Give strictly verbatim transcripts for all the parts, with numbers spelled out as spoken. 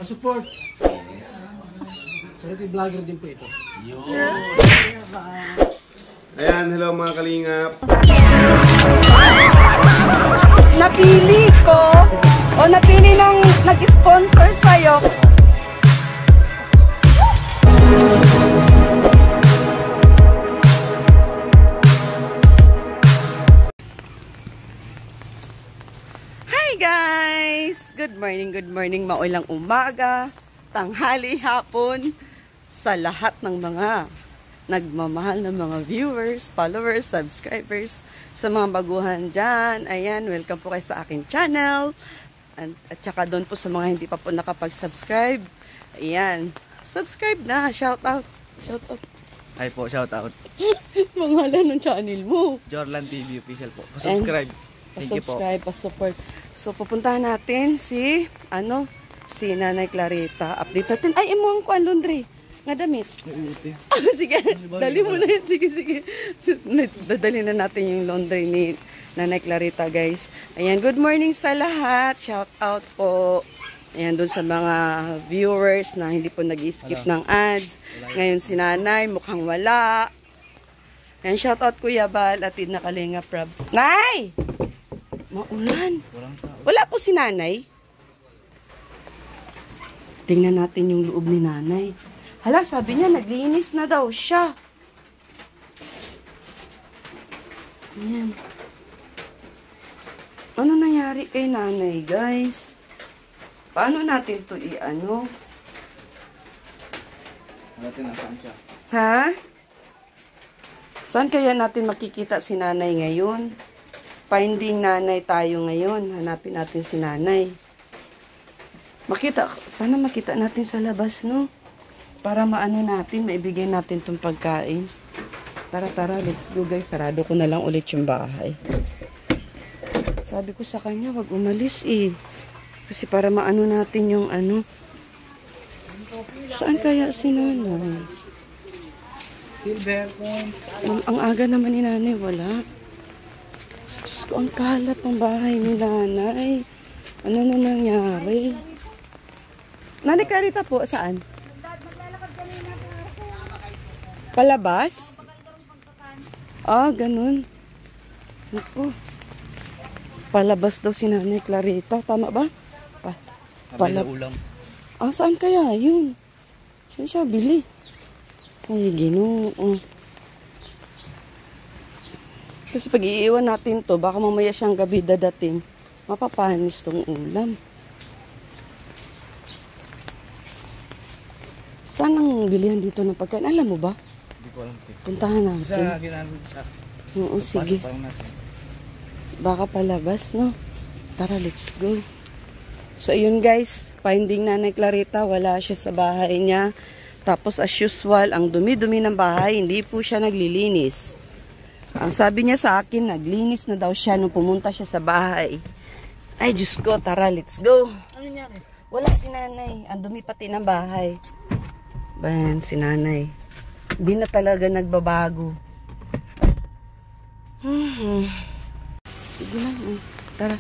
Pasupport. Yes. Charity vlogger din po ito. Yo. Ayan, hello mga kalingap. Napili ko o napili ng nag-sponsor sa'yo. Hi guys! Good morning, good morning. Maulang umaga, tanghali, hapon sa lahat ng mga nagmamahal ng mga viewers, followers, subscribers, sa mga baguhan dyan. Ayan, welcome po kayo sa aking channel. At, at saka doon po sa mga hindi pa po nakapag-subscribe. Ayan, subscribe na. Shout out. Shout out. Hi po, shout out. Pangalan ng channel mo. Jorlan T V official po. Pa-subscribe. Thank you po. Pa-subscribe, pa-support. So, pupuntahan natin si, ano, si Nanay Clarita. Update natin. Ay, imuhang ko ang laundry. Nga damit. Oh, sige, dali mo na yun. Sige, sige. Dadali na natin yung laundry ni Nanay Clarita, guys. Ayan, good morning sa lahat. Shout out po. Ayan, dun sa mga viewers na hindi po nag-skip ng ads. Ngayon si Nanay, mukhang wala. Ayan, shout out Kuya Bal at Tina Kalinga Prab. Nay! Maulan. Wala po si Nanay. Tingnan natin yung loob ni Nanay. Hala, sabi niya, naglinis na daw siya. Ayan. Ano nangyari kay Nanay, guys? Paano natin to i-ano? Natin nasaan siya? Ha? Saan kaya natin makikita si Nanay ngayon? Finding Nanay tayo ngayon. Hanapin natin si Nanay. Makita, sana makita natin sa labas, no? Para maano natin, maibigay natin itong pagkain. Tara, tara, let's go guys. Sarado ko na lang ulit yung bahay. Sabi ko sa kanya, wag umalis eh. Kasi para maano natin yung ano. Saan kaya si Nanay? Silver phone. Ang, ang aga naman ni Nanay, wala. Sus ko, ang kalat ng bahay ni Nanay. Ano na nangyari? Nanay Clarita po, saan? Palabas? Ah, ganun. Naku. Palabas daw si Nanay Clarita. Tama ba? Pa Palabas. Ah, saan kaya yun? Saan siya bili? Ay, Ginoo. Kasi pag iiwan natin to, baka mamaya siyang gabi dadating. Mapapanis tong ulam. Saan ang bilihan dito ng pagkain? Alam mo ba? Hindi ko alam. Puntahan natin. Sa ginano sa. Oo, sige. Baka palabas, no? Tara, let's go. So, ayun guys. Finding Nanay Clarita. Wala siya sa bahay niya. Tapos, as usual, ang dumi-dumi ng bahay, hindi po siya naglilinis. Ang sabi niya sa akin, naglinis na daw siya nung pumunta siya sa bahay. Ay, Diyos ko. Tara, let's go. Ano nangyari? Wala si Nanay. Ang dumi pati ng bahay. Bayan, si Nanay. Hindi na talaga nagbabago. Hmm. Sige lang. Eh. Tara.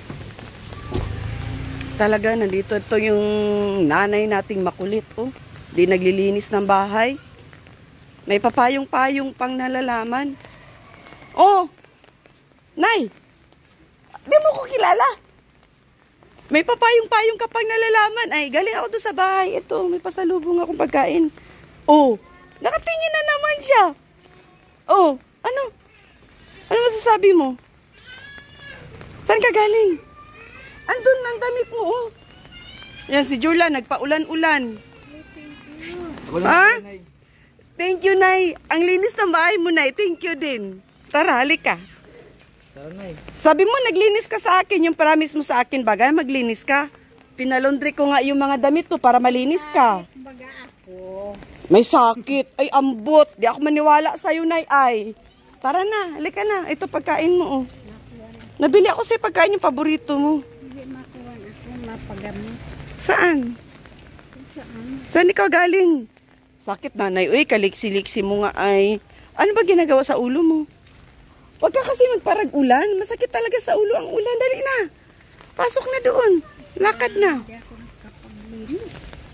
Talaga, nandito ito yung nanay nating makulit. Oh. Di naglilinis ng bahay. May papayong-payong pang nalalaman. Oh! Nay! Di mo ko kilala. May papayong-payong ka pang nalalaman. Ay, galing ako doon sa bahay. Ito, may pasalubong akong pagkain. Oh! Nakatingin na naman siya. Oh, ano? Ano masasabi mo? Saan ka galing? Andun ang damit mo, oh. Yan, si Jula, nagpaulan-ulan. Ha? Thank you, Nay. Ang linis ng bahay mo, Nay. Thank you din. Tara, halika. Tara, Nay. Sabi mo, naglinis ka sa akin. Yung promise mo sa akin, bagay, maglinis ka. Pinalondry ko nga yung mga damit mo para malinis ka. Baga ako. May sakit. Ay, ambot. Di ako maniwala sa'yo, Nay. Ay. Tara na. Halika na. Ito, pagkain mo, oh. Nabili ako sa'yo pagkain yung paborito mo. Hindi makuha ako. Mapagamit. Saan? Saan? Saan ikaw galing? Sakit, Nanay. Uy, kaliksi-liksi mo nga ay. Ano ba ginagawa sa ulo mo? Huwag ka kasi magparag-ulan. Masakit talaga sa ulo ang ulan. Dali na. Pasok na doon. Lakad na. Hindi ako nakapag naglilinis.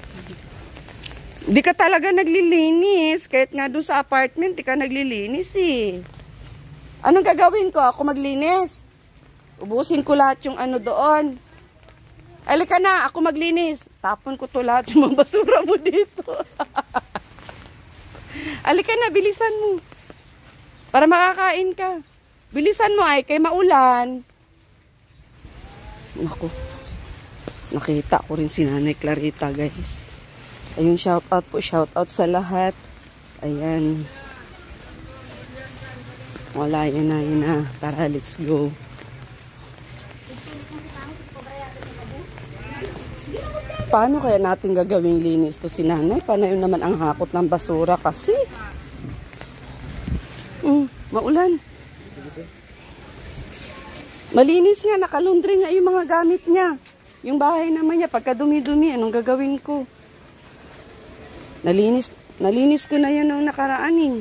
Di ka talaga naglilinis. Kahit nga doon sa apartment, di ka naglilinis eh. Anong gagawin ko? Ako maglinis? Ubusin ko lahat yung ano doon. Alika na, ako maglinis. Tapon ko to lahat yung mga basura mo dito. Alika na, bilisan mo. Para makakain ka. Bilisan mo ay, kay maulan. Naku. Nakita ko rin si Nanay Clarita, guys. Ayun, shout out po, shout out sa lahat. Ayan. Wala, yun na, yun na. Tara, let's go. Paano kaya natin gagawing linis to si Nanay? Paano yun naman ang hakot ng basura kasi? Mm, maulan. Malinis nga, nakalundri nga yung mga gamit niya. Yung bahay naman niya, pagka dumi-dumi, anong gagawin ko? Nalinis, nalinis ko na yun nung nakaraan eh.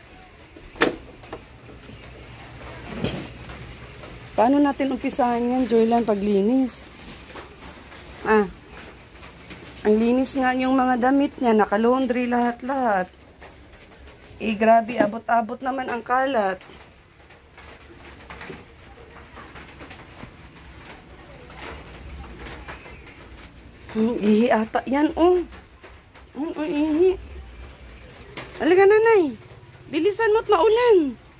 Paano natin umpisahan yan, Joylan, paglinis? Ah, ang linis nga yung mga damit niya, nakalondry lahat-lahat. Eh, grabe, abot-abot naman ang kalat. Hmm, ihi ata yan, oh. Hmm, oh, ihi. Halika, Nanay. Bilisan mo't maulan.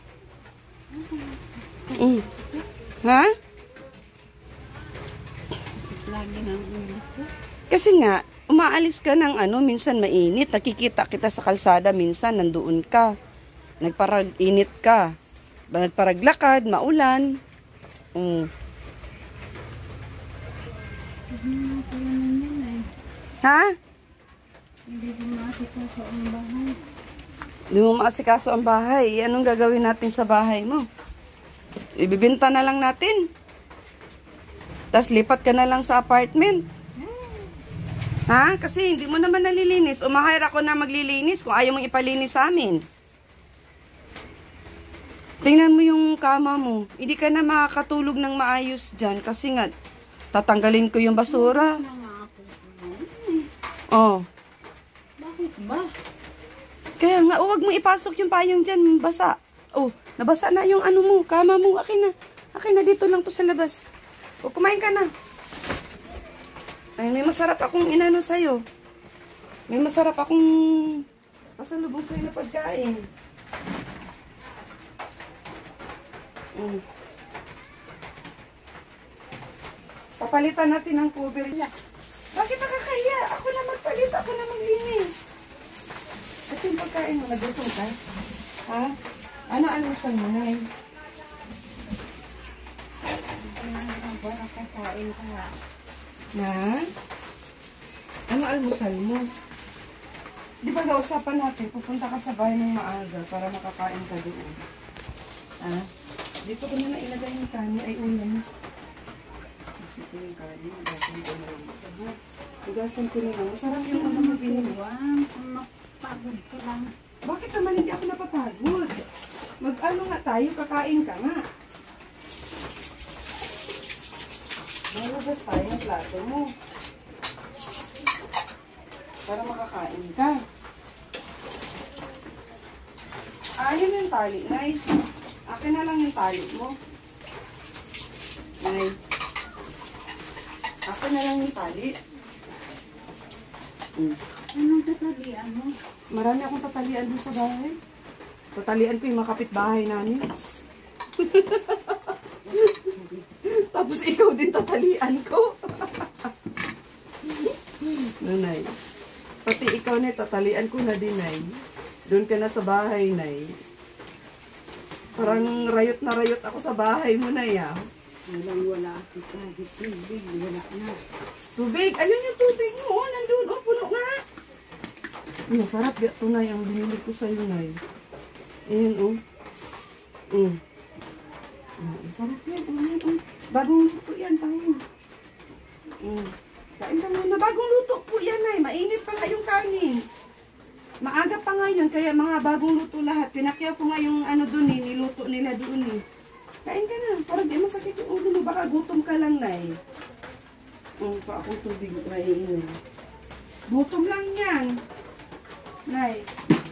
Hmm. Ha? Lagi ng ulo ko. Kasi nga, umaalis ka ng ano, minsan mainit. Nakikita kita sa kalsada, minsan nandoon ka. Nagparag-init ka. Nagparaglakad, maulan. Mm. Hindi ko naman yan eh. Ha? Hindi ko makasikaso ang bahay. Hindi mo maasikaso ang bahay. Anong gagawin natin sa bahay mo? Ibibinta na lang natin. Tapos lipat ka na lang sa apartment. Ha? Kasi hindi mo naman nalilinis. Umahire ako na maglilinis kung ayaw mong ipalinis sa amin. Tingnan mo yung kama mo. Hindi ka na makakatulog ng maayos dyan. Kasi nga, tatanggalin ko yung basura. Wala nga ako. Oh. Bakit ba? Kaya nga, huwag mo ipasok yung payong dyan. Basa. Oh, nabasa na yung ano mo, kama mo. Akin na. Akin na, dito lang to sa labas. O, kumain ka na. Ay, may masarap akong inano sa'yo. May masarap akong pasalubong sa'yo na pagkain. Mm. Papalitan natin ang cover niya. Bakit nakakahiya? Ako na magpalit, ako na maglinis. Ito yung pagkain mo, nagutong ka? Ha? Ano almusal mo, Nay? Para kakain ka nga. Na? Ano almusal mo? Di ba nausapan natin, pupunta ka sa bahay ng maaga para makakain ka doon. Ha? Dito ko na ilagay yung kanin ay ulam. Kasi ko yung kanin, ugasan ko na lang. Ugasan ko na lang. Masarap yung ano mag-inom. Huwag, mapagod ka lang. Bakit naman hindi ako napapagod? Mag-ano nga tayo, kakain ka nga. Malabas tayo ng plato mo. Para makakain ka. Ayun yung tali, Nay. Akin na lang yung tali mo. Nay. Akin na lang yung tali. Hmm. Anong tatalian mo? Marami akong tatalian doon sa bahay. Tatalian ko yung mga kapitbahay namin. Tapos ikaw din tatalian ko. Nanay. Pati ikaw na tatalian ko na din, Nay. Doon ka na sa bahay, Nay. Parang rayot na rayot ako sa bahay mo, Nay, ah. Walang wala ako kahit tubig. Wala na. Tubig? Ayun yung tubig mo, oh. Nandun, oh. Puno nga. Masarap ito, Nay. Ang binili ko sa'yo, Nay. Ayun, oh. Mm. Ah, masarap yan. Ayun, oh. Bagong luto yan, tayo. Mm. Kain ka muna. Bagong luto po yan, Nay. Mainit pa nga yung kanin. Maaga pa nga yun, kaya mga bagong luto lahat. Pinakyaw ko nga yung ano dun eh, niluto nila doon eh. Kain ka na, parang di masakit yung ulo mo. Baka gutom ka lang, Nay. Mm, pa akong tubig, naiinom. Gutom lang yan. Nay.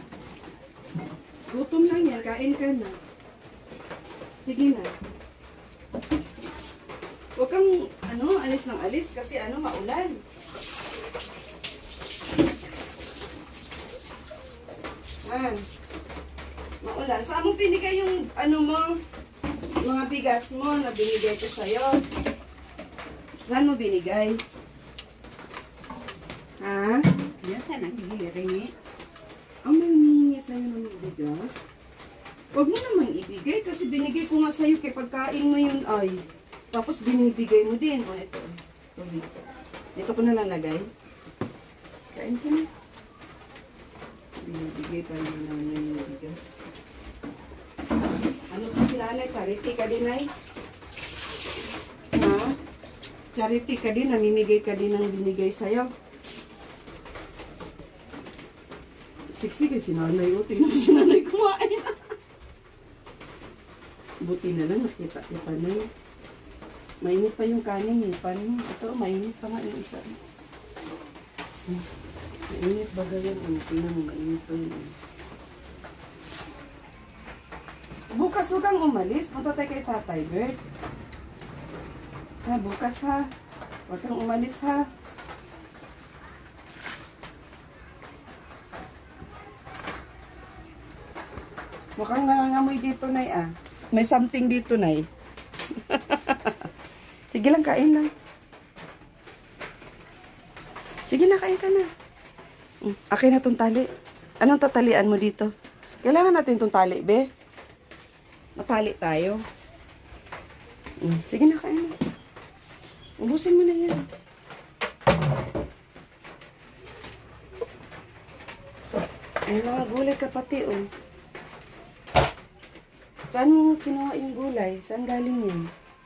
Gutom lang yan. Kain ka na. Sige na. Huwag kang, ano, alis ng alis kasi ano, maulan. Ah. Maulan. Saan mo binigay yung, ano mo, mga bigas mo na binigay ko sa'yo? Saan mo binigay? Ha? Yan sa naghihiringi. Ang may humihingi sa'yo ng bigas? Huwag mo naman ibigay kasi binigay ko nga sa'yo kay pagkain mo yun ay. Tapos binibigay mo din. O, ito. Ito dito. Dito ko nalalagay. Kain ka na. Binibigay pa rin naman yung bigas. Ano ka sila na? Charity ka din ay? Ha? Charity ka din. Namimigay ka din ng binigay sa'yo. Siksi kasi nanay o. Tingnan mo si nanay kumain. Buti na lang nakita yung panay. Mainit pa yung kanin eh. Paano? Ito, mainit pa nga yung isa. Hmm. Mainit ba ganyan? Ano, tingnan mo, mainit pa yun. Bukas huwag kang umalis. Punta tayo kay Tatay Bert. Ha, bukas ha. Huwag kang umalis ha. Mukhang nangangamoy dito, Nay, ah. May something dito, Nay. Sige lang, kain lang. Sige na, kain ka na. Mm, akin na itong tali. Anong tatalian mo dito? Kailangan natin itong tali, be. Matali tayo. Mm, sige na, kain na. Ubusin mo na yan. Ay, mga gulay ka pati, oh. Saan mo kinuha yung gulay? Saan galing yun?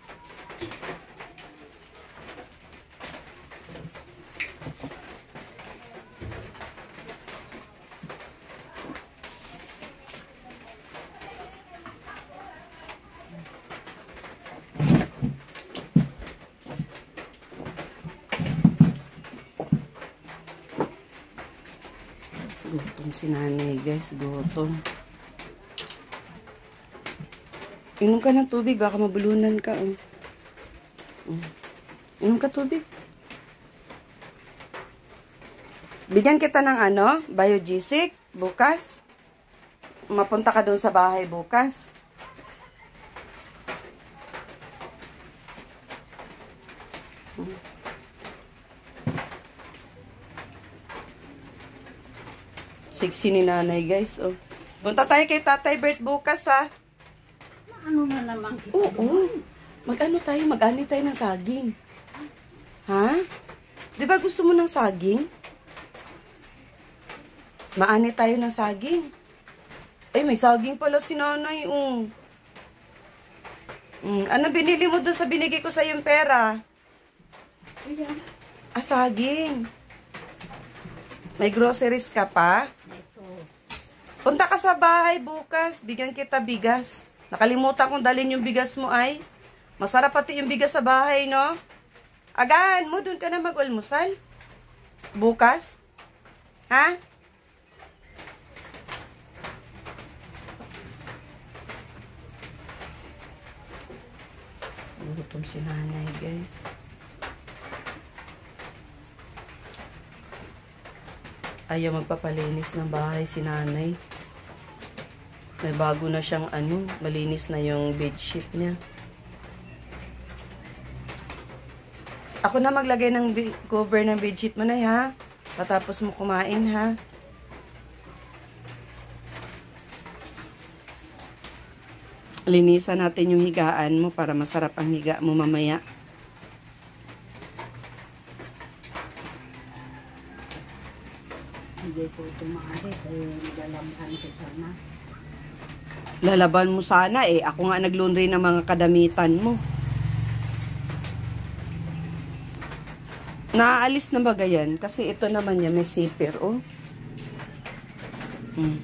Gutom si nanay, guys. Gutom. Inom ka ng tubig, baka mabulunan ka. Oh. Mm. Inom ka tubig. Bigyan kita ng ano, Biogesic, bukas. Mapunta ka doon sa bahay bukas. Mm. Sexy ni nanay, guys. Oh. Punta tayo kay Tatay Bert bukas, ha. Ano na naman kita? Oo. Mag-ano tayo, mag-ani tayo ng saging. Ha? Di ba gusto mo ng saging? Maani tayo ng saging. Ay, may saging pala si nanay. Um. Mm, ano binili mo doon sa binigay ko sa yung pera? Ayan. Ah, saging. May groceries ka pa? Ito. Punta ka sa bahay bukas. Bigyan kita bigas. Nakalimutan kong dalhin yung bigas mo ay. Masarap pati yung bigas sa bahay, no? Agahan mo, dun ka na mag-almusal. Bukas. Ha? Gutom si nanay, guys. Ayaw magpapalinis ng bahay si nanay. May bago na siyang ano, malinis na yung bedsheet niya. Ako na maglagay ng cover ng bedsheet mo na, ha? Patapos mo kumain, ha? Linisan natin yung higaan mo para masarap ang higa mo mamaya. Hindi ko tumari. Eh, nagalamhan ko sana. Lalaban mo sana eh. Ako nga nag-laundry ng mga kadamitan mo. Naaalis na ba ganyan? Kasi ito naman niya may zipper, oh. Hmm.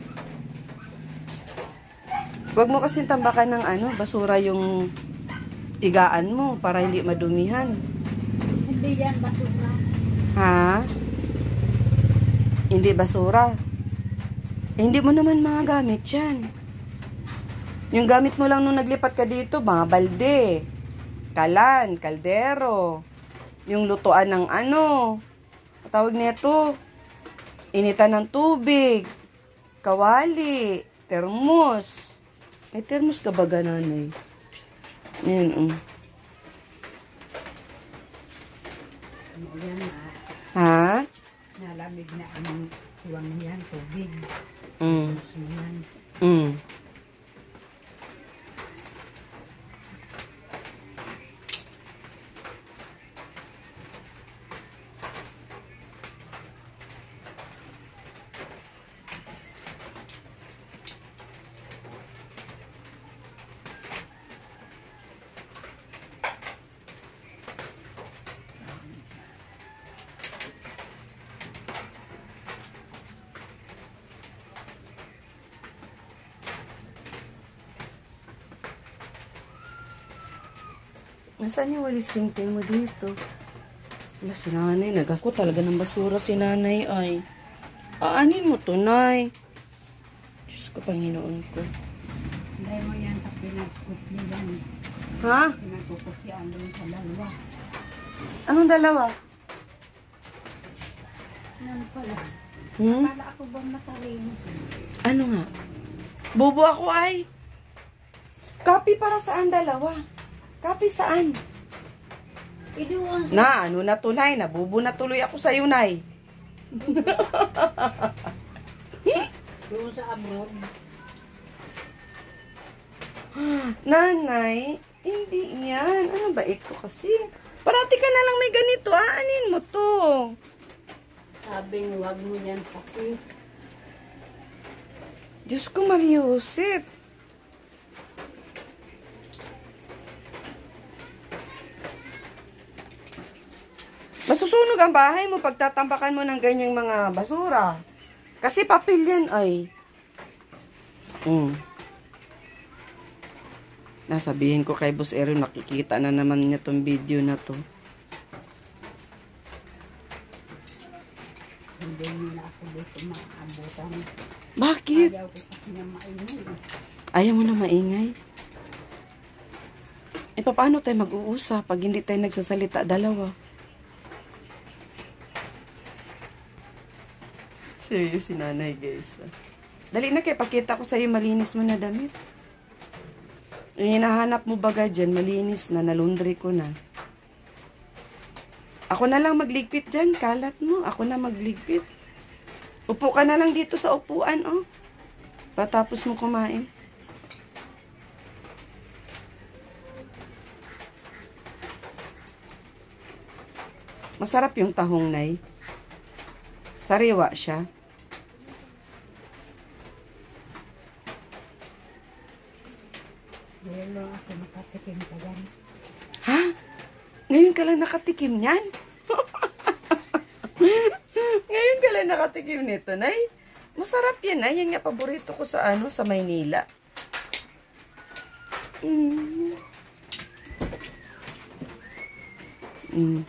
Huwag mo kasi tambakan ng ano, basura yung higaan mo para hindi madumihan. Hindi yan basura. Ha? Hindi basura. Eh, hindi mo naman mga gamit yan. Yung gamit mo lang nung naglipat ka dito, mga balde, kalan, kaldero, yung lutuan ng ano, tawag nito, initan ng tubig, kawali, termos. May termos ka ba gananay? Yan, um. Yan na. Ha? Nalamig na ang tuwang yan, tubig. Mm. Mas naman. Mm. Nasaan yung walis sinking mo dito? Wala si nanay. Nagako talaga ng basura si nanay ay. Aanin mo to, nay. Diyos ko, Panginoon ko. Dahil mo yan, tak pinagkut niya yan. Ha? Pinagkukut yan doon sa dalawa. Anong dalawa? Yan pala. Hmm? Kala ako bang matalino? Ano nga? Bobo ako ay. Copy para saan dalawa? Copy saan? Idoon sa... Na, ano na to, nay? Nabubo na tuloy ako sa'yo, nay. Doon sa abroad. Nanay, hindi yan. Ano ba ito kasi? Parati ka na lang may ganito. Aanin mo to. Sabing wag mo yan pati. Diyos ko, Mariusip. Masusunog ang bahay mo pagtatampakan mo ng ganyang mga basura. Kasi papel yan ay. Mm. Nasabihin ko kay Boss Erin, makikita na naman niya tong video na to. Hindi nila ako dito maabutan. Bakit? Ayaw ko kasi na maingay. Ayaw mo na maingay? E paano tayo mag-uusap pag hindi tayo nagsasalita dalawa? Serious si nanay, guys. Dali na kayo, pakita ko sa'yo malinis mo na damit. Yung hinahanap mo baga dyan, malinis na, nalundry ko na. Ako na lang magligpit dyan, kalat mo. Ako na magligpit. Upo ka na lang dito sa upuan, oh. Patapos mo kumain. Masarap yung tahong, nay. Sariwa siya. Ngayon lang ako makatikim ka yan. Ha? Ngayon ka lang nakatikim yan? Ngayon ka lang nakatikim nito, nay? Masarap yan, nay. Yan nga paborito ko sa ano, sa Maynila. Mm. Mm.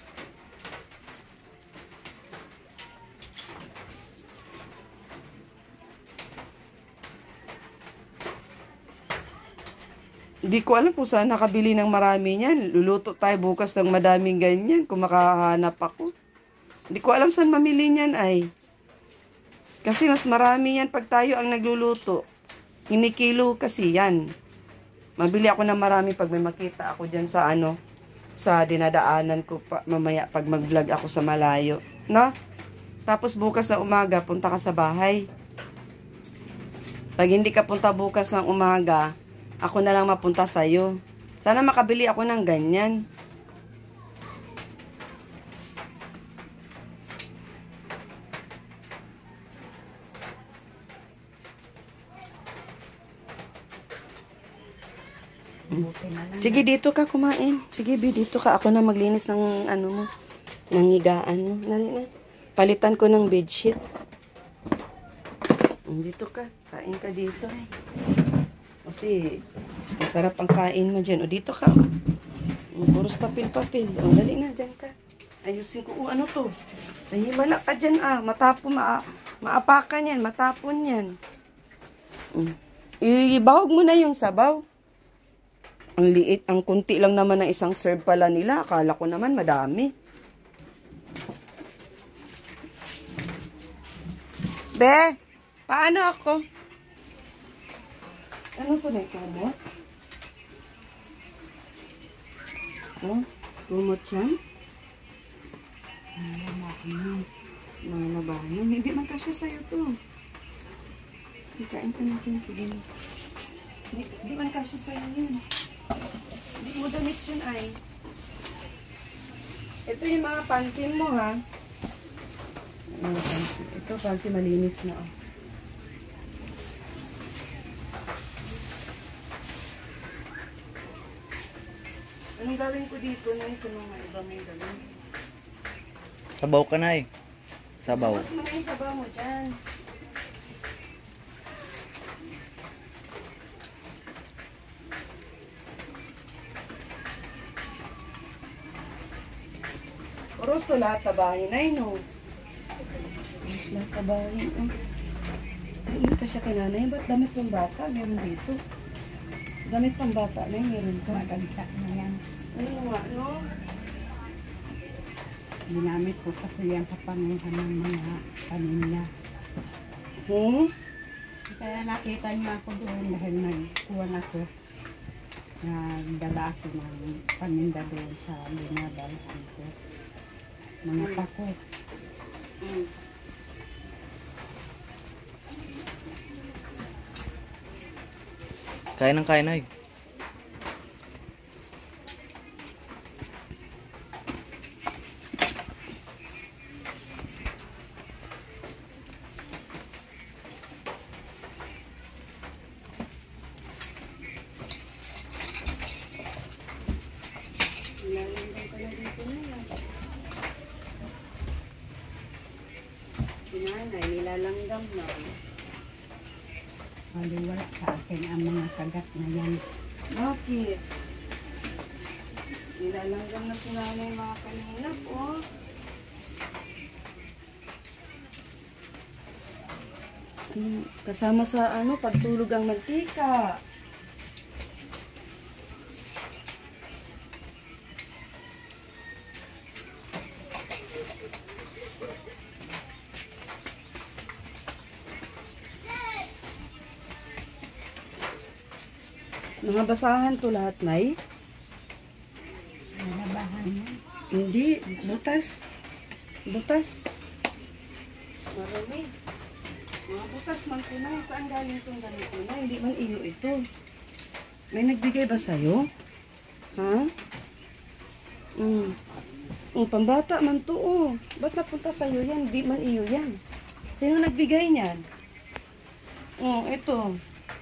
Hindi ko alam kung saan nakabili ng marami niyan. Luluto tayo bukas ng madaming ganyan kung makahanap ako. Hindi ko alam saan mamili niyan ay. Kasi mas marami yan pag tayo ang nagluluto. Kinikilo kasi yan. Mabili ako ng marami pag may makita ako dyan sa ano, sa dinadaanan ko pa, mamaya pag mag-vlog ako sa malayo. No? Tapos bukas na umaga, punta ka sa bahay. Pag hindi ka punta bukas ng umaga, ako na lang mapunta sa'yo. Sana makabili ako ng ganyan. Buti na lang. Sige, dito ka kumain. Sige, Bi, dito ka. Ako na maglinis ng ano mo, ng higaan mo. Nali na. Palitan ko ng bedsheet. Dito ka. Kain ka dito. Kasi, masarap ang kain mo dyan. O, dito ka. O, puros papel-papel. O, dali na, dyan ka. Ayusin ko. Oh, ano to? Nahimala ka dyan ah. Matapon, ma maapakan yan. Matapon yan. Mm. Ibahog mo na yung sabaw. Ang liit, ang kunti lang naman ng isang serve pala nila. Akala ko naman madami. Be, paano ako? Ano to na kumot? Oh, kumot yan? Mga labanan. Hindi man kasya sa'yo to. Ikain ka natin. Sige. Hindi, hindi man kasya sa'yo yun. Hindi mo damit yun ay. Ito yung mga pantin mo ha. Mga pantin. Ito pantin malinis na oh. Anong gawin ko dito na sa mga iba may gawin? Sabaw ka na eh. Sabaw. Mas mga yung sabaw mo dyan. Oros to lahat tabahin ay no. Oros lahat tabahin. Oh. Ay, hindi ka siya kinanay. Ba't damit pang bata? Meron dito. Damit pang bata na meron ka. Maganda na yan. Ano nga, no? Ginamit ko kasi yan sa panguhan ng mga pamilya. Hmm? Kaya nakita niyo ako doon dahil nagkuha na ako. Nagdala ako ng paninda doon sa linadalahan ko. Mga pakot. Hmm. Kain ng kain ay. Nilalanggam ka na dito na yan. Si nanay, nilalanggam na. Maliwala sa akin ang mga kagat na yan. Bakit? Nilalanggam na si nanay mga kanina po. Hmm, kasama sa ano, pagtulog ang mantika. Mga basahan to lahat, Nay? Nalabahan yan. Hindi, butas. Butas. Marami. Mga butas man ko na. Saan galing itong ganito na? Hindi man iyo ito. May nagbigay ba sa'yo? Ha? Mm. Oh, pambata man to, oh. Ba't napunta sa'yo yan? Hindi man iyo yan. Sino nagbigay niyan? Oh, ito.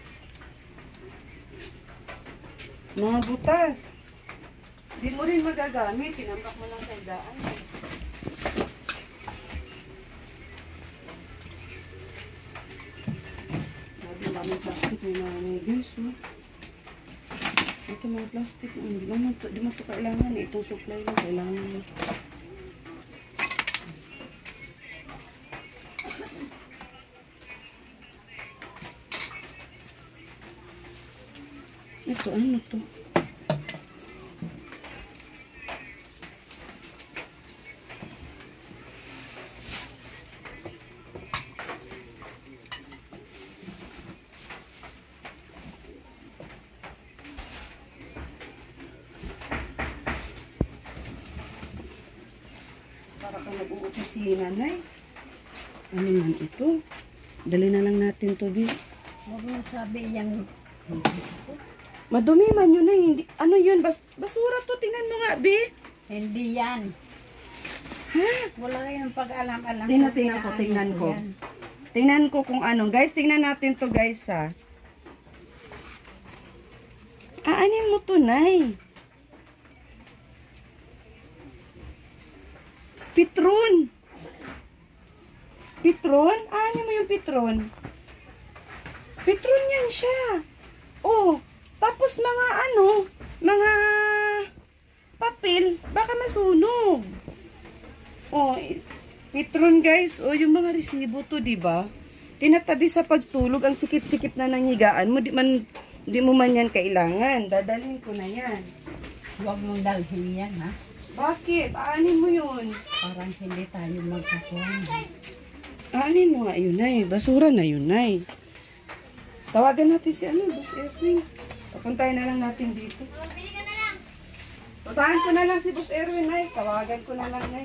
Mga butas. Hindi mo rin magagamit. Tinambak mo lang sa idaan. Sabi namin plastic may mga negos, no? Ito mga plastic. Hindi mo ito, di mo ito kailangan. Itong supply lang kailangan mo. Ito, ano to? Para ka nag-uopisina, Nay. Ano man ito? Dali na lang natin to, Bi. Huwag mo sabi yung Madumi man yun, Nay. Hindi, ano yun? Bas, basura to. Tingnan mo nga, Bi. hindi yan. Ha? Wala yung pag-alam-alam. Tingnan, tingnan ko, tingnan ko. Yan. Tingnan ko kung ano. Guys, tingnan natin to, guys, ha. Aanin mo to, Nay. Pitron. Pitron? Aanin mo yung pitron. Pitron yan siya. Oh, tapos mga ano, mga papel, baka masunog. Oh, i- Petron guys, oh yung mga resibo to, di ba? Tinatabi sa pagtulog, ang sikip-sikip na ng higaan mo, di man di mo man yan kailangan. Dadalhin ko na yan. Huwag mong dalhin yan, ha? Bakit? Aanin mo yun. Parang hindi tayo magkakuha. Aanin mo nga yun, Nay. Basura na yun, Nay. Tawagan natin si ano, Boss Erwin. Papuntahin na lang natin dito. Puntahan ko na lang si Boss Erwin, Nay. Tawagan ko na lang, Nay.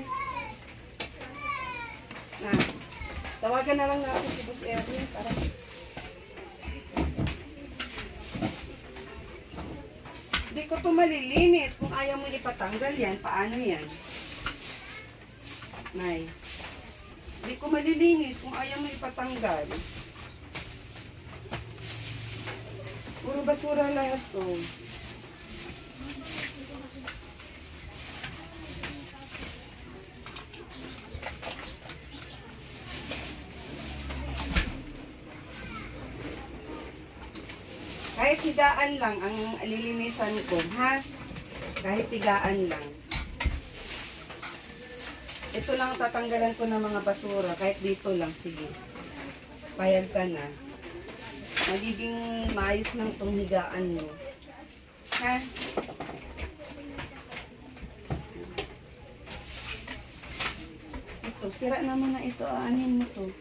Na, tawagan na lang natin si Boss Erwin para... Hindi ko ito malilinis. Kung ayaw mo ipatanggal yan, paano yan? Nay. Hindi ko malilinis kung ayaw mo ipatanggal. Puro basura lahat to. Kahit higaan lang ang lilinisan ko, ha? Kahit higaan lang. Ito lang tatanggalan ko ng mga basura. Kahit dito lang, sige. Payag ka na. Magiging maayos lang itong higaan mo. Ha? Ito, sira naman na ito. Aanin mo to.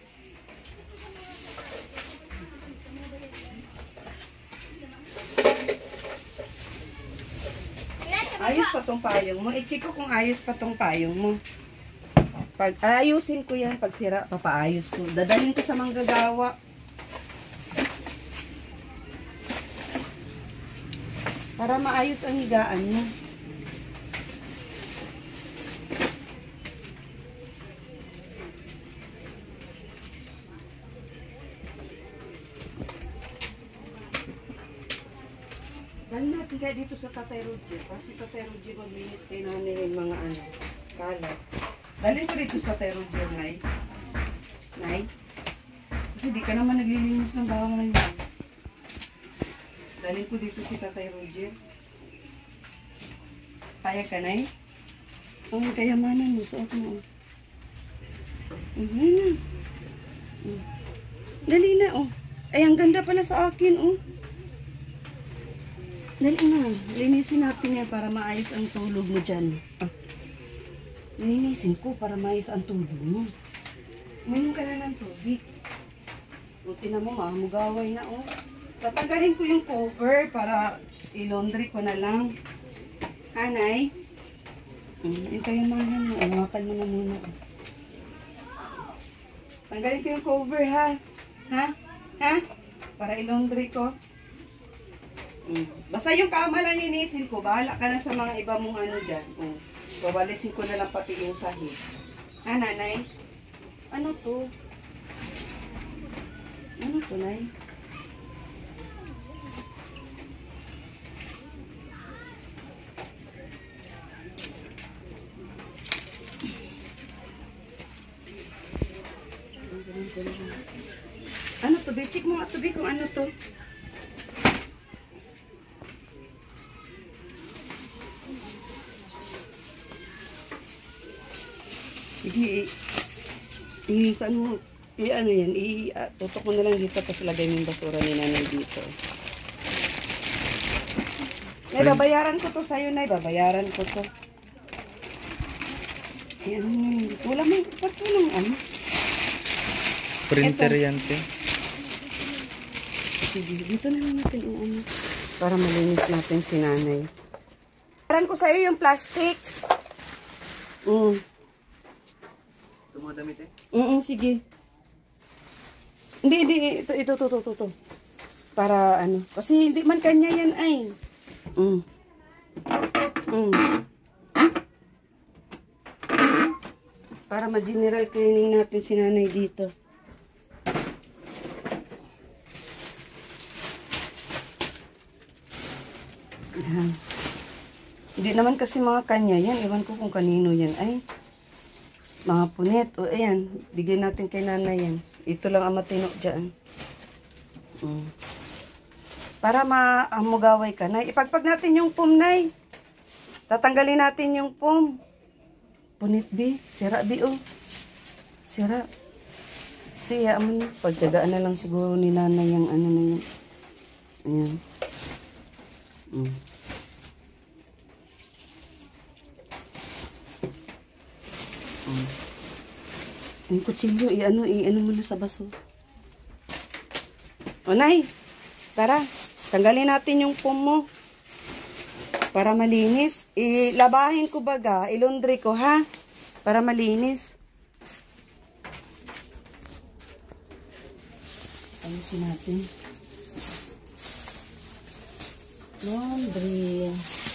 Ayos pa tong payong mo. I-check ko kung ayos pa tong payong mo. Pag ayusin ko yan, pag sira, papaayos ko. Dadalhin ko sa manggagawa. Para maayos ang higaan mo. Dali natin kaya dito sa Tatay Roger. Kasi Tatay Roger maglinis kay nanay yung mga ano, kalat. Dalhin ko dito sa Tatay Roger, Nay. Nay? Kasi di ka naman naglilinis ng bahay. Dalhin ko dito si Tatay Roger. Kaya ka, Nay? Ang kayamanan mo, suot mo. Dali na. Dali na, oh. Ay, ang ganda pala sa akin, oh. Dali na. Linisin natin yan para maayos ang tulog mo dyan. Ah. Linisin ko para maayos ang tulog mo. Uminom ka na ng tubig. Buti na mo, mahamugaway na, oh. Tatanggalin ko yung cover para i-laundry ko na lang. Hanay? Hmm, yung kayamanan mo. Awakan mo na muna. Tanggalin ko yung cover, ha? Ha? Ha? Para i-laundry ko. Hmm. Basta yung kama lang linisin ko. Bahala ka na sa mga iba mong ano dyan. Hmm. Babalisin ko na lang pati yung sahig. Ha, nanay? Ano to? Ano to, nay? Ano to, be? Check mo nga to, be, kung ano to. Sige, i, i, saan mo, i, ano yan, i, uh, tutok mo na lang dito, tapos lagay mo yung basura ni nanay dito. Nay, babayaran ko to sa'yo, Nay, babayaran ko to. Yan, wala mo, ba't walang ano? Printer Eto. yan, te. Sige, dito na lang natin yung ano, para malinis natin si nanay. Bayaran ko sa'yo yung plastic. Mm. Ito mga damit eh. Mm, sige. Hindi, hindi. Ito, ito, ito, ito, ito. Para ano. Kasi hindi man kanya yan ay. Mm. Mm. Para ma-general cleaning natin si nanay dito. Yan. Hindi naman kasi mga kanya yan. Ewan ko kung kanino yan ay. Mga punit. O, ayan. Bigay natin kay nanay yan. Ito lang ang matino dyan. Mm. Para maamugaway ka, Nay. Ipagpag natin yung pum, Nay. Tatanggalin natin yung pum. punit, bi. Sira, bi, oh. Sira. Siya, mo na. Pagtyagaan na lang siguro ni nanay yung ano na yun. Ayan. Mm. Mm. Yung kutsilyo, i-ano, i-ano mo na sa baso. O, Nay. Tara. Tanggalin natin yung foam mo. Para malinis. Ilabahin ko baga. Ilundri ko, ha? Para malinis. Ayusin natin. Laundry.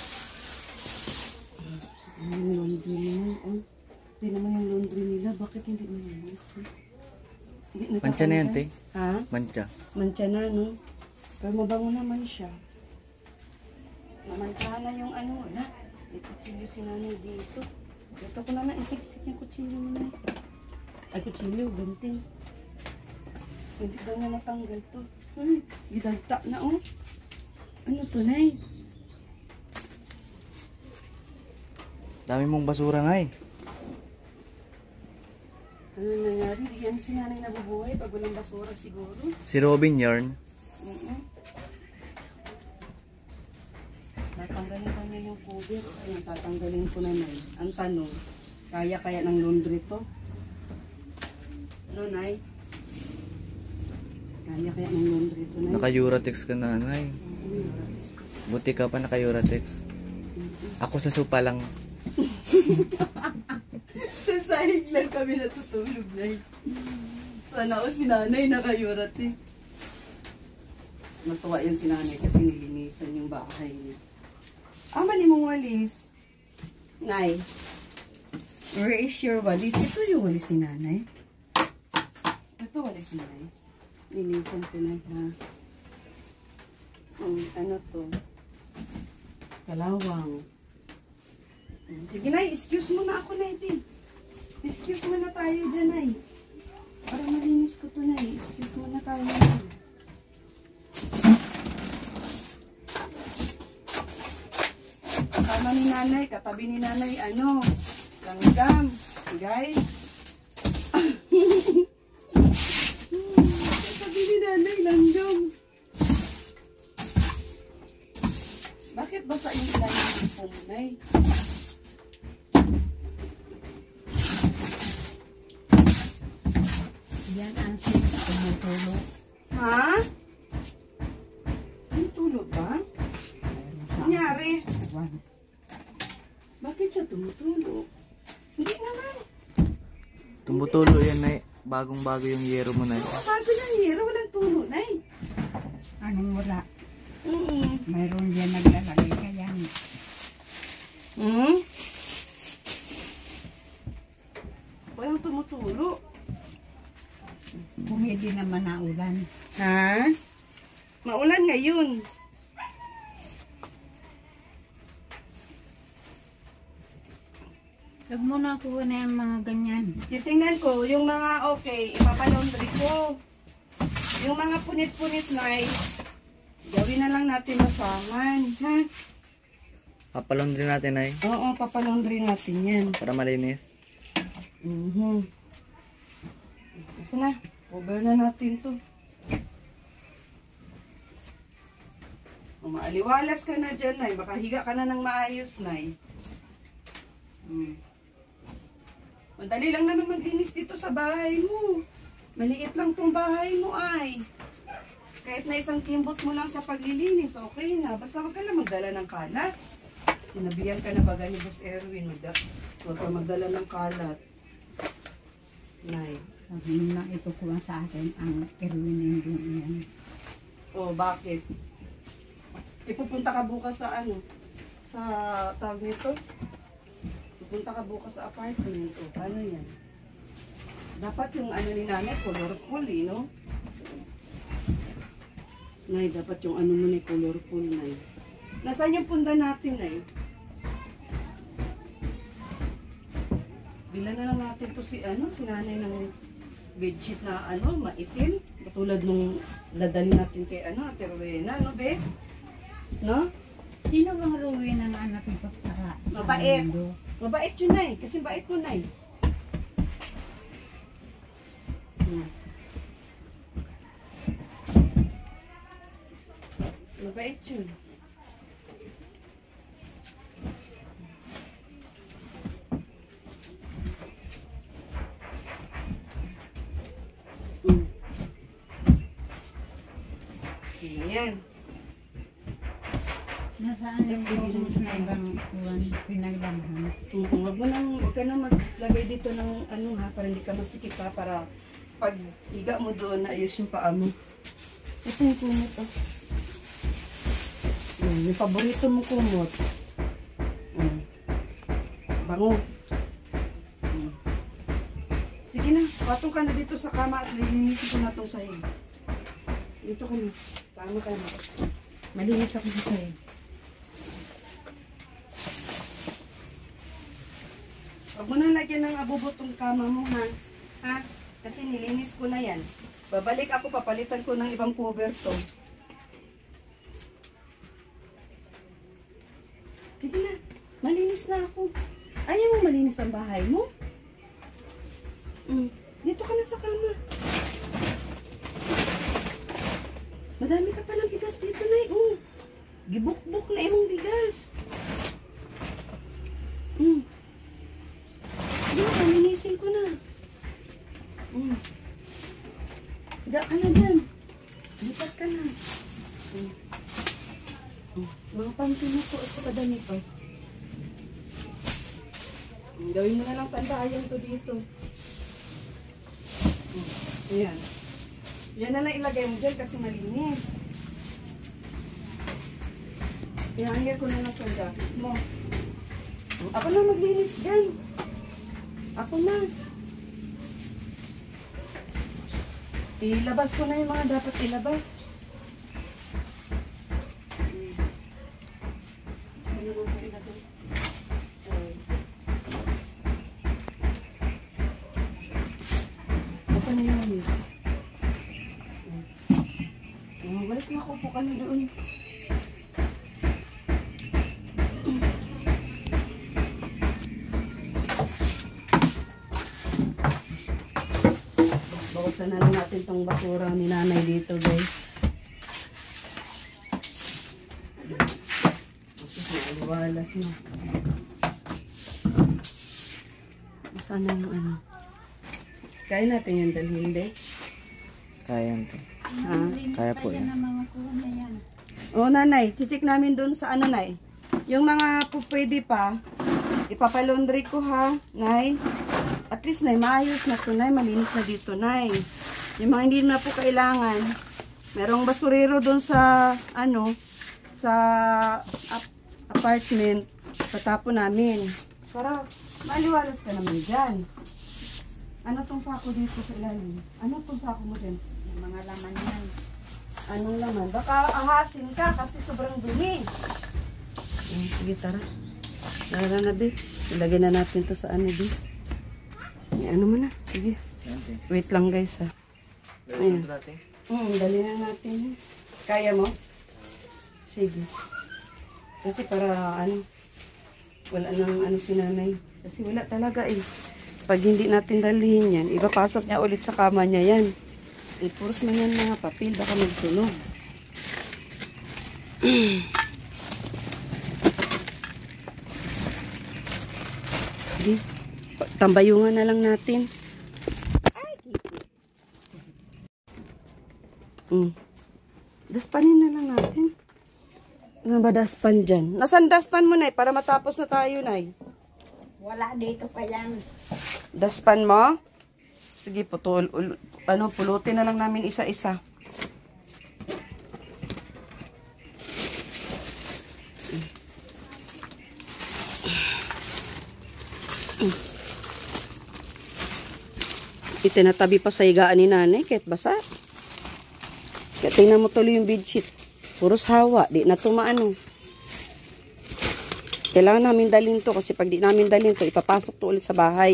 Ang laundry nila. Oh. Hindi naman yung laundry nila. Bakit hindi mo nalinis? Mancha na yan, te. Ha? Mancha. Mancha na, no? Pero mabango naman siya. Namantsa na yung ano. Wala. May kutsilyo si nanay dito. Ito ko naman isiksik yung kutsilyo mo na. Ay, kutsilyo. Gunting. Hindi daw niya natanggal to. Ay, gidagta na, oh. Ano to, Nay? Dami mong basura nga eh. Ano nangyari? Di yan si nanay nabubuhay pag walang basura siguro. Si Robin Yarn. Oo. Tatanggalin ko niya yung cover. Ayan, tatanggalin ko na, Nay. Ang tanong, kaya kaya ng laundry to? Ano, Nay? Kaya kaya ng laundry to, Nay? Naka-Uratex ka na, Nay. Buti ka pa naka-Uratex. Ako sa sopa lang. Sa sahig lang kami natutulog, Nay. Sana o si nanay naka-Uratex. Natuwa yan si nanay kasi nilinisan yung bahay niya. Ama ni mong walis. Nay, where is your walis? Ito yung walis ni nanay. Ito walis ni nanay. Linisan ko na, ha? Um, ano to? Kalawang. Um, sige, Nay. Excuse mo na ako, Nay, din. Excuse mo na tayo dyan, Nay. Para malinis ko to, Nay. Excuse mo na tayo, Nay. Kasama ni nanay, katabi ni nanay, ano? Langgam. Guys. Katabi ni nanay, langgam. Bakit basa yung ilalim ng foam, Nay? Yan ang sila tumutulog. Ha? Tumutulog ba? Nangyari? Ewan. Bakit siya tumutulog? Hindi naman. Tumutulo yan, Nay. Bagong-bago yung yero mo, Nay. Bago lang yero, walang tulo, Nay. Anong wala? Mm. Mayroon yan naglalagay kaya. Hmm? Walang tumutulo. Pumili naman na ulan. Ha? Maulan ngayon. Huwag mo na kuha na yung mga ganyan. Titingnan ko, yung mga okay, ipapalaundry ko. Yung mga punit-punit na ay, gawin na lang natin masaman. Ha? Papalondri natin, Nay. Oo, papalaundry natin yan. Para malinis. Mhm. Kasi na, cover na natin to. Kung maaliwalas ka na dyan, Nay, makahiga ka na ng maayos, Nay. Hmm. Madali lang naman maglinis dito sa bahay mo. Maliit lang tong bahay mo, ay. Kahit na isang kimbot mo lang sa paglilinis, okay na. Basta wag ka lang magdala ng kalat. Sinabihan ka na baga ni Boss Erwin, magda huwag ka magdala ng kalat. Nay. Sabi mo lang ito kuha sa akin ang Erwin yung yan. Oh, bakit? Ipupunta ka bukas sa ano? Sa tawag nito? Pupunta ka bukas sa apartment. O, paano yan? Dapat yung ano ni nanay, colorful eh, no? Nay, dapat yung ano mo ni colorful, Nay. Nasaan yung punda natin, Nay? Bilan na lang natin to si, ano, si nanay ng bedsheet na, ano, maitim. Katulad nung dadali natin kay, ano, Ate Rowena, no, be? No? Sino bang Rowena ng anak ni Papa? Mabait. Mabait yun, Nay. Kasi bait mo, Nay. Hmm. Mabait yun. Hmm. Ayan. Nasaan yung focus na ibang kuwan pinagdamhan? Mm, Huwag mo nang, huwag ka nang maglagay dito ng ano ha, para hindi ka masikip ha, para pag higa mo doon, naayos yung paa mo. Ito yung kumot oh. Mm, yung paborito mo kumot. Mm. Bango. Mm. Sige na, patong ka na dito sa kama at lilinisin ko na itong sahig. Dito ka na, tama ka na. Malinis ako sa sahig. Huwag mo nang lagyan ng abubot tong kama mo, ha? Ha? Kasi nilinis ko na yan. Babalik ako, papalitan ko ng ibang cover to. Sige na, malinis na ako. Ayaw mo malinis ang bahay mo? Mm. Dito ka na sa kama. Madami ka pa ng bigas dito, Nay. Oh. Gibukbuk na imong bigas. Mm. Yan, palinisin ko na. Mm. Higa ka na dyan. Lipat ka na. Mm. Mm. Mga panty mo ko, ito ka ganito. Mm. Gawin mo na lang pandayan to dito. Mm. Ayan. Yan na lang ilagay mo dyan kasi malinis. Ihangir ko na lang yung jacket mo. Mm. Ako na maglinis dyan. Ako na. Ilabas ko na yung mga dapat ilabas. Ano lang ko ilagay? Asan na yung walis? Oh, walis na ako po kami doon. Bawasan na lang natin tong basura ni nanay dito, guys. Maaliwalas na. Sana yung ano. Kaya natin yung dalhin, be? Kaya to. Ha? Kaya po yan. Ang mga kuwan na yan. Oo, nanay. Chichik namin dun sa ano, nay. Yung mga po pwede pa, ipapalondry ko, ha, nay. At least, nay, maayos na to, nay. Malinis na dito, nay. Yung mga hindi na po kailangan, merong basurero doon sa, ano, sa ap apartment, patapon namin. Para, maliwalas ka naman dyan. Ano tong sako dito sa ilalim? Ano tong sako mo dyan? Yung mga laman yan. Anong laman? Baka ahasin ka kasi sobrang dumi. Eh, sige, tara. Tara na, be. Ilagay na natin to sa ano, be. Eh, ano mo na? Sige. Wait lang, guys, ha. Ayan. Hmm, dali na natin. Kaya mo? Sige. Kasi para, ano, wala nang ano si nanay. Kasi wala talaga, eh. Pag hindi natin dalhin yan, ipapasok niya ulit sa kama niya yan. I-purse mo yan mga papel, baka magsunog. Sige. Tambayungan na lang natin. Ay, mm. Daspanin na lang natin. Ano ba daspan dyan? Nasaan daspan mo, Nay? Para matapos na tayo, Nay. Wala dito pa yan. Daspan mo? Sige, putol, ul, ano, pulutin na lang namin isa-isa. Itinatabi pa sa higaan ni nanay kahit basa. Kaya tingnan mo tuloy yung bedsheet. Puros hawa, di na tumaano. Kailangan namin dalhin to kasi pag di namin dalhin to, ipapasok to ulit sa bahay.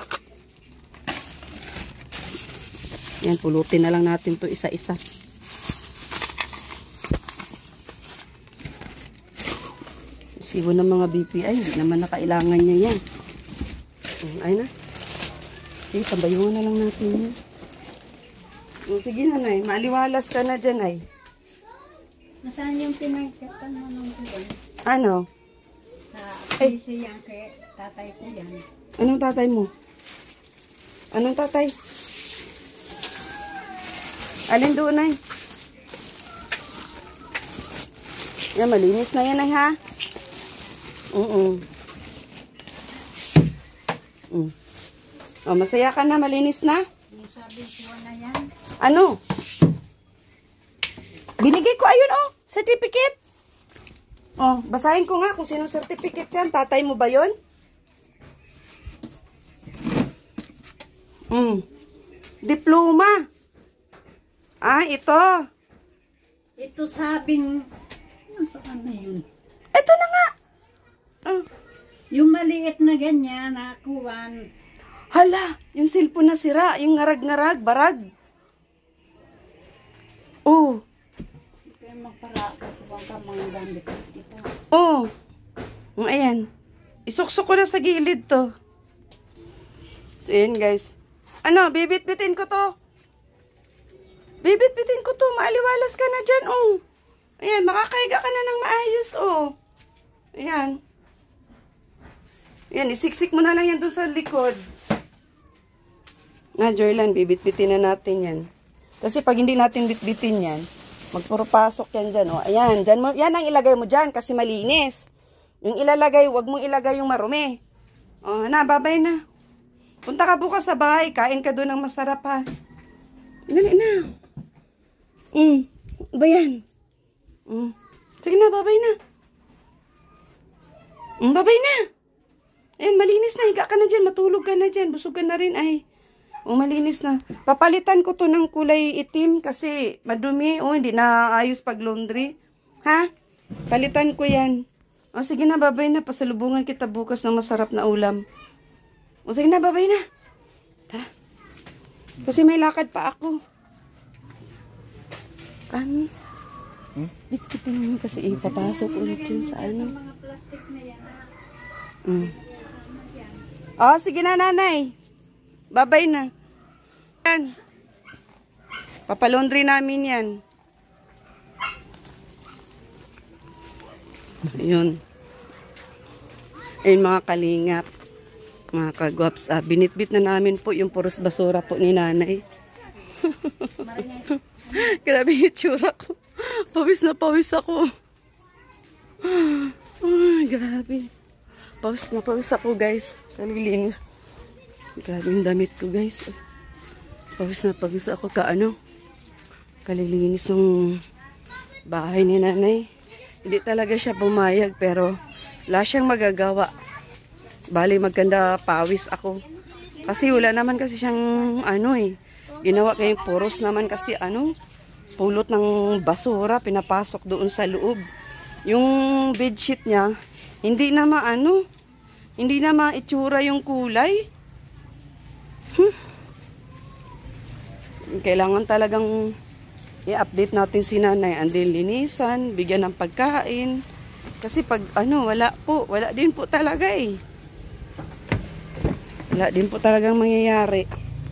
Yan, pulutin na lang natin to isa-isa. Si resibo ng mga B P I. Hindi naman nakailangan niya yan. Hmm, ay na. Sige, tambayungan na lang natin yun. Hmm, sige na, Nay. Maliwalas ka na dyan, ay. Nasaan yung pinagkatan mo nung buwan? Ano? Sa P C yan kay tatay ko yan. Anong tatay mo? Anong tatay? Alin doon, Nay? Yan, malinis na yan, Nay, ha? Mm-mm. Mm. O, masaya ka na, malinis na? Yung sabi ko na yan. Ano? Binigay ko, ayun, oh, certificate. Oh, basahin ko nga kung sino certificate yan. Tatay mo ba yun? Mm. Diploma. Ah, ito. Ito sabing, ano yun? Ito na nga. Ah. Yung maliit na ganyan, nakuhan. Hala, yung cellphone na sira, yung ngarag-ngarag, barag. Oh. Kaya magpara, kasuwang ka mga gamit dito. Oh. Oh, ayan. Isuksok ko na sa gilid to. So, yun guys. Ano, bibit-bitin ko to. Bibit-bitin ko to. Maaliwalas ka na dyan, oh. Ayan, makakahiga ka na ng maayos, oh. Ayan. Ayan, isiksik mo na lang yan doon sa likod. Na, Jorlan, bibit-bitin na natin yan. Kasi pag hindi natin bit-bitin yan, magpuro-pasok yan dyan, oh. Ayan, dyan mo, yan ang ilagay mo dyan kasi malinis. Yung ilalagay, wag mong ilagay yung marumi. Oh, na, babay na. Punta ka bukas sa bahay, kain ka doon ng masarap, ha. Dali na. Mm, ba yan? Mm. Sige na, babay na. Mm, babay na. Ayan, malinis na. Higa ka na dyan. Matulog ka na dyan. Busog ka na rin, ay. O, malinis na. Papalitan ko to ng kulay itim kasi madumi. O, hindi na ayos pag laundry. Ha? Palitan ko yan. O, sige na, babay na. Pasalubungan kita bukas ng masarap na ulam. O, sige na, babay na. Tara. Kasi may lakad pa ako. Kan? Hmm? Bitbitin mo kasi ipapasok ulit yun sa ano. Mga plastic na yan. Mm. Oh, sige na, nanay. Babay na. Yan. Papalaundry namin yan. Ayun. Ayun mga kalingap. Mga kagwaps. Ah, binitbit na namin po yung puros basura po ni nanay. Grabe yung tsura ko. Pawis na pawis ako. Ay, grabe. Pawis na pawis ako, guys. Kalilinis. Grabe yung damit ko, guys. Pawis na pawis ako ka ano. Kalilinis ng bahay ni nanay. Hindi talaga siya pumayag, pero wala siyang magagawa. Bali, maganda pawis ako. Kasi wala naman kasi siyang ano eh. Ginawa kayong puros naman kasi ano, pulot ng basura, pinapasok doon sa loob. Yung bedsheet niya, hindi na maano, hindi na maitsura yung kulay. Hmm. Kailangan talagang i-update natin si nanay. Andin linisan, bigyan ng pagkain. Kasi pag ano, wala po, wala din po talaga eh. Wala din po talagang mangyayari.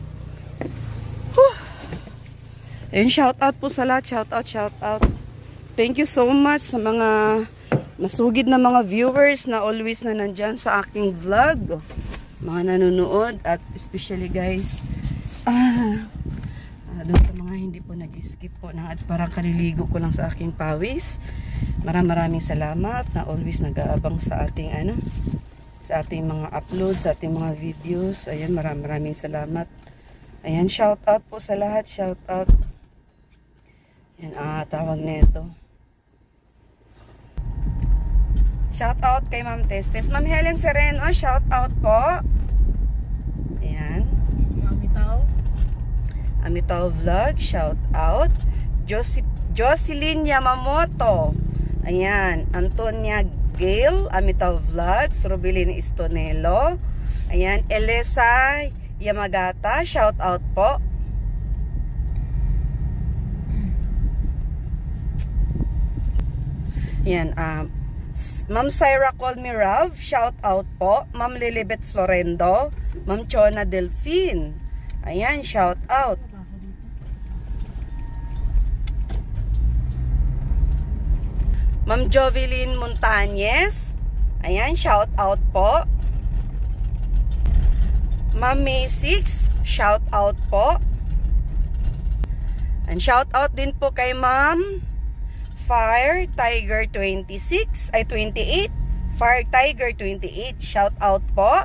And shout out po sa lahat. Shout out, shout out. Thank you so much sa mga masugid na mga viewers na always na nandyan sa aking vlog. Mga nanonood at especially guys, ah, ah, doon sa mga hindi po nag-skip po ng ads, parang kaliligo ko lang sa aking pawis. Maraming maraming salamat na always nag-aabang sa ating ano, sa ating mga upload, sa ating mga videos. Ayan, maraming maraming salamat. Ayan, shout out po sa lahat. Shout out. Yan, ah, tawag nito. Shout out kay Ma'am Testes. Ma'am Helen Sereno, shout out po. Ayan. Amitaw. Amitaw Vlog, shout out. Josi Jocelyn Yamamoto. Ayan. Antonia Gale, Amitaw Vlogs. Rubilin Istonelo. Ayan. Elisa Yamagata, shout out po. Yan, um, Ma'am Syra Colmirav, shout out po. Ma'am Lilibet Florendo, Ma'am Chona Delphine. Ayan, shout out. Ma'am Jovelyn Montañez. Ayan, shout out po. Ma'am May six, shout out po. And shout out din po kay Ma'am Fire Tiger twenty-six, ay twenty-eight. Fire Tiger twenty-eight, shout out po.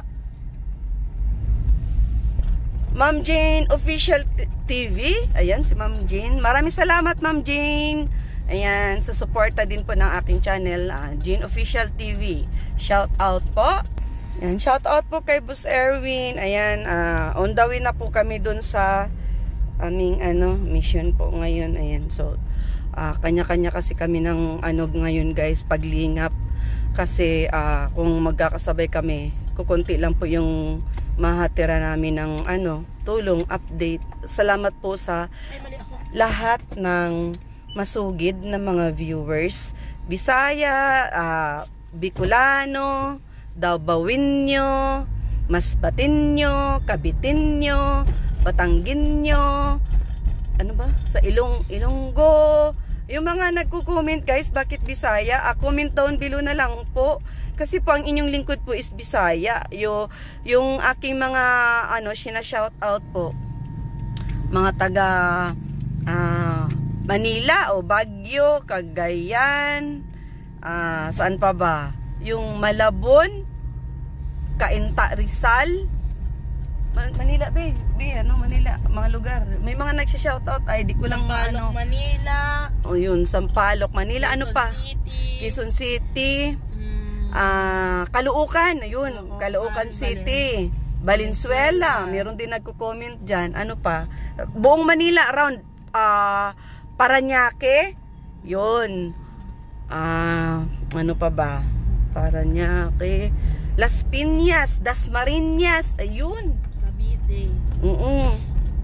Ma'am Jane Official T V. Ayan, si Ma'am Jane. Maraming salamat, Ma'am Jane. Ayan, sa suporta din po ng aking channel, uh, Jane Official T V. Shout out po. Ayan, shout out po kay Boss Erwin. Ayan, uh, on the way na po kami dun sa aming ano, mission po ngayon. Ayan, so uh, kanya-kanya kasi kami ng ano ngayon guys, paglingap. Kasi uh, kung magkakasabay kami, kukunti lang po yung mahatira namin ng ano, tulong, update. Salamat po sa lahat ng masugid na mga viewers. Bisaya, uh, Bicolano, Daubawinyo, Masbatinyo, Kabitinyo, Batanginyo, ano ba? Sa Ilong, Ilonggo. Yung mga nagko-comment guys, bakit Bisaya? Ah, comment down below na lang po. Kasi po ang inyong lingkod po is Bisaya. Yo, yung aking mga ano, sina-shout out po. Mga taga ah, Manila o Baguio, Cagayan, ah, saan pa ba? Yung Malabon, Cainta, Rizal, Manila be, be ano Manila, mga lugar. May mga nagsi-shoutout ay di ko lang Sampaloc, ano. Manila. O yun, Sampaloc, Manila, ano Quezon pa? City. Quezon City, Mm, ah, Caloocan, ayun, Caloocan, Caloocan City, Valenzuela, meron din nagko-comment diyan. Ano pa? Buong Manila around ah Parañaque, yun. Ah, ano pa ba? Parañaque, Las Piñas, Dasmariñas, ayun. Cavite. Oo.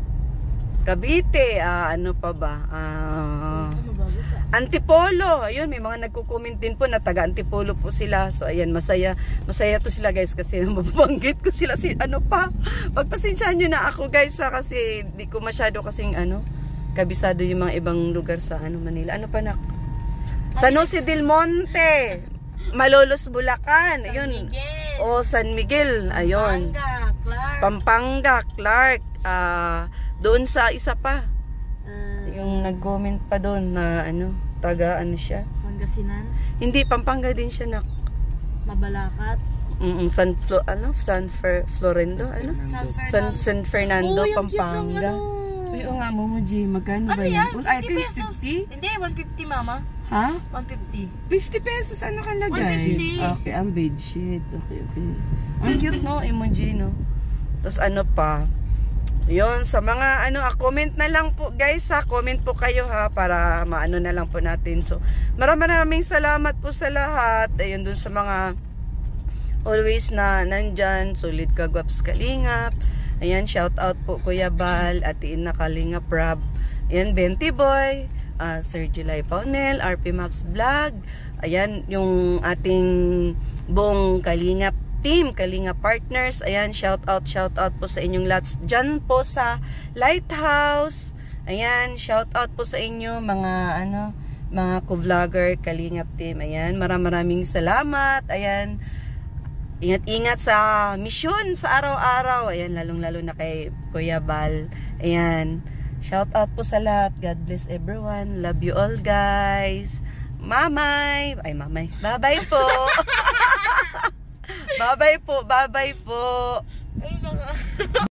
Cavite, ah, ano pa ba? Ah, Ano ba gusto? Antipolo, ayun, may mga nagko-comment din po na taga Antipolo po sila. So ayan, masaya, masaya to sila guys kasi mababanggit ko sila si ano pa. Pagpasensyahan niyo na ako guys ha, kasi di ko masyado kasing ano, kabisado yung mga ibang lugar sa ano Manila. Ano pa nak? San Jose del Monte, Malolos, Bulacan, San ayun. Miguel. O San Miguel, ayun. Pampanga, Clark. Pampanga, Clark, ah, doon sa isa pa. Ah, Yung nag-comment pa doon na ano, taga ano siya. Pangasinan. Hindi, Pampanga din siya na. Mabalacat. Mm, San Flo, ano, San Fer, Florendo, ano? San San Fernando. San Fernando, Oh, yung cute ng Pampanga. ano. Uy, o nga mo mo, G, magkano Ano ba yan? Well, I fifty think pesos. fifty. Hindi, one fifty mama. Ha? one fifty. fifty pesos, ano ka lagay? one fifty. Okay, ang bedsheet. Okay, okay. Ang cute, no? Emoji, no? Tapos ano pa? Yun, sa mga ano, ah, comment na lang po guys ha, comment po kayo ha, para maano na lang po natin. So, maraming maraming salamat po sa lahat. Ayun, dun sa mga always na nandyan, solid ka Gwaps Kalingap. Ayan, shout out po Kuya Bal, Atiin na Kalingap Rab. Ayan, Benti Boy, uh, Sir July Paunel, R P Max Vlog. Ayan, yung ating buong Kalingap team, Kalinga Partners. Ayan, shout out, shout out po sa inyong lots dyan po sa Lighthouse. Ayan, shout out po sa inyo mga ano, mga co-vlogger, Kalingap team. Ayan, maraming maraming salamat. Ayan, ingat-ingat sa mission sa araw-araw. Ayan, lalong-lalo na kay Kuya Bal. Ayan, shout out po sa lahat. God bless everyone. Love you all guys. Mamay. Ay, mamay. Bye-bye po. Bye-bye po, bye-bye po. Ano na nga?